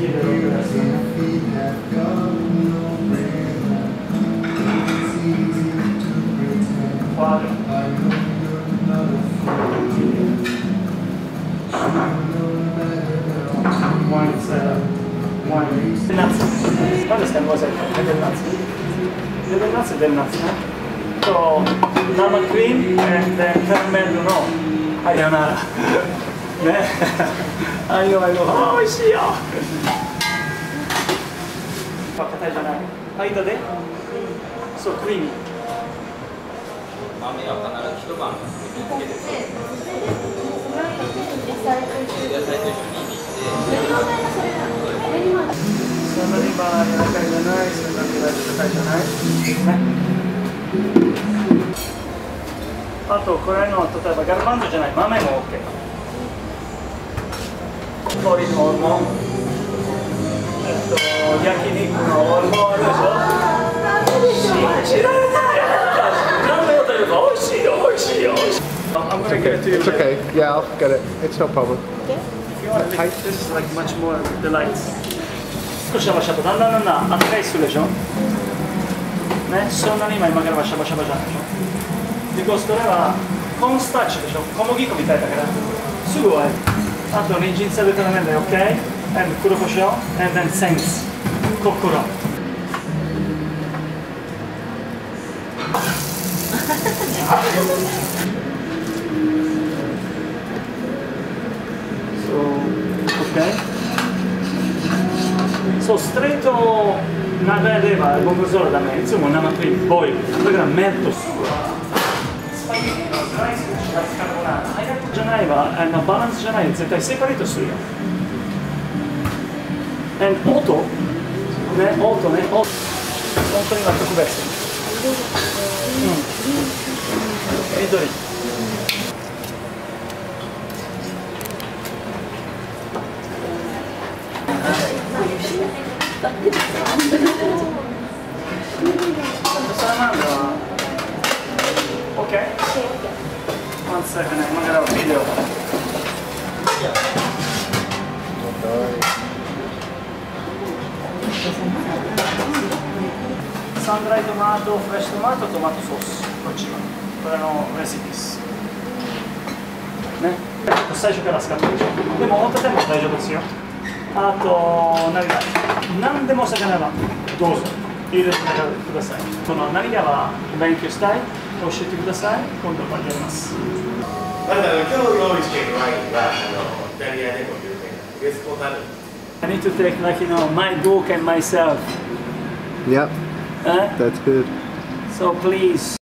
chiedere un'operazione. Quadro. Wine cellar. Wine. Del Nazio. Quando stiamo cos'è? È del Nazio. Del Nazio è del Nazio, eh? So, Nama cream and then caramel no. Sayonara. I know. Oh, see ya. Pakatay janai. Aida de? So creamy. 豆は必ず一晩水につけて野菜と一緒に煮てそんなに今柔らかいじゃない、そんなに硬いじゃないね。あとこれの例えばガルマンゾじゃない豆も OK。鶏のホルモン、焼肉のホルモンあるでしょ。信じられない。何のこと言うか美味しいよ美味しいよ。I'm gonna give it to you. It's okay. Yeah, I'll get it. It's no problem. If you want to taste this, like much more delight. 少しシャバシャバだんだんあったかいするでしょ。ね、そんなに今からはシャバシャバじゃないでしょ。で、これはコーンスターチでしょ。小麦粉みたいだからすぐ終わる。あと人参サルタナメンで OK。and 黒胡椒 and then sense 心。そう、ストレート流ればゴムゾーラだね。いつも生クリーム、ボイル。だからメルトする。スパゲッティのライスの使い方が早くじゃないわ、バランスじゃない、絶対セパレートするよ。オート、ね、オートね、オート。本当には特別。緑。Okay? One second, I'm gonna have a video. サンドライトマト、フレッシュトマト、トマトソース。こっちは。これのレシピです。ね。最初から使ってるでしょ。でも、本当でも大丈夫ですよ。あと、何でも魚はどうぞ入れてください。その何かは勉強したい、教えてください。今度やります。 まず今日用意しているワインはイタリアでも有名なグレスポタル。 I need to take like my book and myself. Yep. That's good. So please.